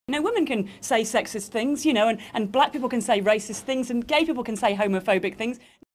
You know, women can say sexist things, you know, and black people can say racist things, and gay people can say homophobic things.